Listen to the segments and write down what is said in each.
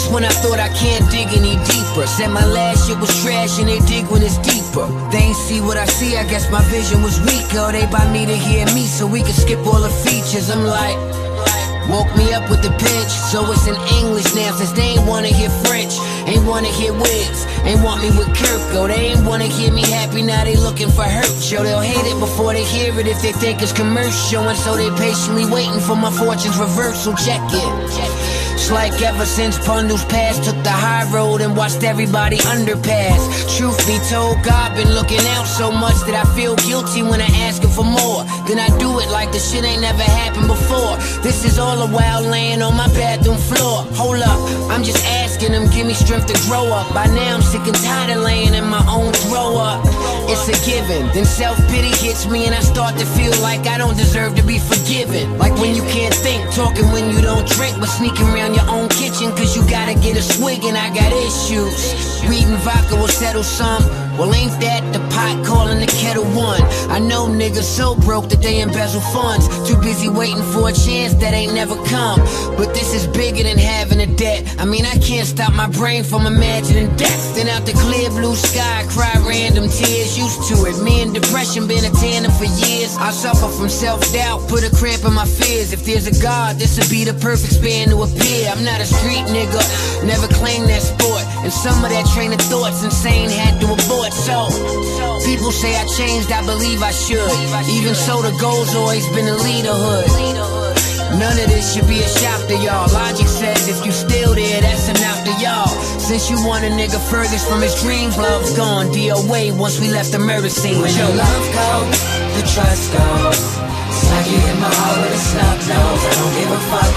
That's when I thought I can't dig any deeper. Said my last shit was trash and they dig when it's deeper. They ain't see what I see, I guess my vision was weaker. They buy me to hear me so we can skip all the features. I'm like, woke me up with the pinch, so it's in English now. Since they ain't wanna hear French, ain't wanna hear Wigs, ain't want me with Kirko. They ain't wanna hear me happy, now they looking for hurt. Yo, they'll hate it before they hear it if they think it's commercial. And so they patiently waiting for my fortune's reversal. Check it. It's like ever since Pundle's past, took the high road and watched everybody underpass. Truth be told, God been looking out so much that I feel guilty when I ask him for more. Then I do it like the shit ain't never happened before. This is all a while laying on my bathroom floor. Hold up, I'm just asking him, give me strength to grow up. By now I'm sick and tired of laying in my own throw up. It's a given, then self-pity hits me and I start to feel like I don't deserve to be forgiven. Like when you can't think, talking when you don't drink, but sneaking around your own kitchen cause you gotta get a swig and I got issues. Reading vodka will settle some. Well, ain't that the pot calling the kettle one? I know niggas so broke that they embezzle funds. Too busy waiting for a chance that ain't never come. But this is bigger than having a debt. I mean, I can't stop my brain from imagining death. Then out the clear blue sky, cry random tears. Used to it, me and depression been a tandem for years. I suffer from self-doubt, put a cramp in my fears. If there's a God, this would be the perfect span to appear. I'm not a street nigga, never claimed that sport. And some of that train of thoughts insane had to abort. So, people say I changed, I believe I should. Even so, the goal's always been a leaderhood. None of this should be a shock to y'all. Logic says if you still there, that's enough to y'all. Since you want a nigga furthest from his dreams, love's gone DOA once we left the murder scene. When your love goes, the trust goes. It's like you hit my heart with a snub nose. I don't give a fuck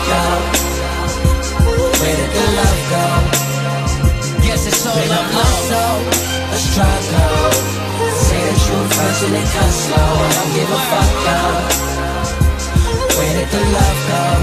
though. Where did the love go? Guess it's all love. A struggle. Say the truth first and it comes slow. I don't give a fuck though. Where did the love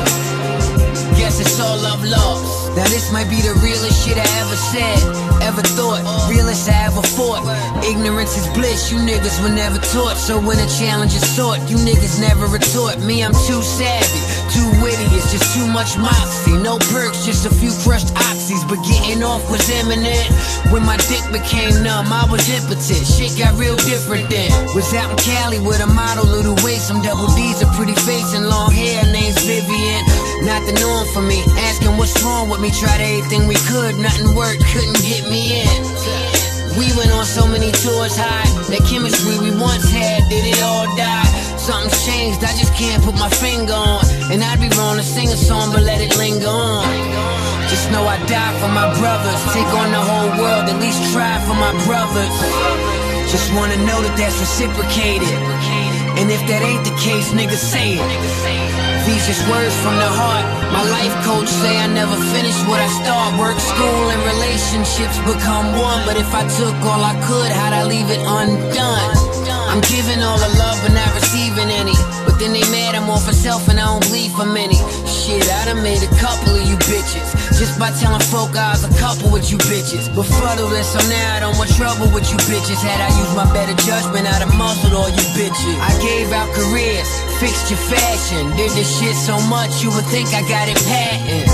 go? Guess it's all love lost. Now this might be the realest shit I ever said, ever thought, realest I ever fought. Ignorance is bliss, you niggas were never taught. So when a challenge is sought, you niggas never retort. Me, I'm too savvy, too witty, it's just too much moxie. No perks, just a few crushed oxys. But getting off was imminent. When my dick became numb, I was impotent. Shit got real different then. Was out in Cali with a model, little waist, some double D's, a pretty face and long hair, name's Vivian. Not the norm for me, asking what's wrong with me. Tried everything we could, nothing worked, couldn't get me in. We went on so many tours high, that chemistry we once had, did it all die? Something's changed, I just can't put my finger on. And I'd be wrong to sing a song, but let it linger on. Just know I die for my brothers, take on the whole world, at least try for my brothers. Just wanna know that that's reciprocated. And if that ain't the case, niggas say it. These just words from the heart. My life coach say I never finish what I start. Work, school, and relationships become one. But if I took all I could, how'd I leave it undone? I'm giving all the love but not receiving any. But then they mad I'm all for self and I don't bleed for many. Shit, I done made a couple of you bitches just by telling folk I was a couple with you bitches. But fuddleless, so now I don't want trouble with you bitches. Had I used my better judgment, I'd have muzzled all you bitches. I gave out careers, fixed your fashion, did this shit so much you would think I got it patent.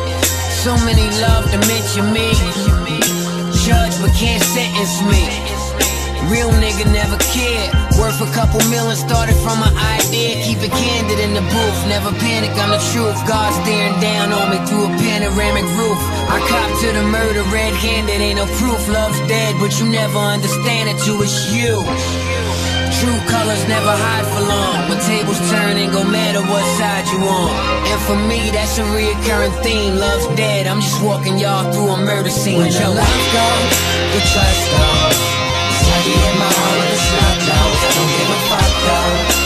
So many love to mention me, judge but can't sentence me. Real nigga never cared. Worth a couple million, started from an idea. Keep it candid in the booth, never panic, I'm the truth. God staring down on me through a panoramic roof. I cop to the murder red-handed, ain't no proof. Love's dead, but you never understand it till it's you. True colors never hide for long. When tables turn, ain't gon' matter what side you on. And for me, that's a reoccurring theme. Love's dead, I'm just walking y'all through a murder scene. When your love goes, the trust goes. It's like you hit my heart with a snub nose. I don't give a fuck though.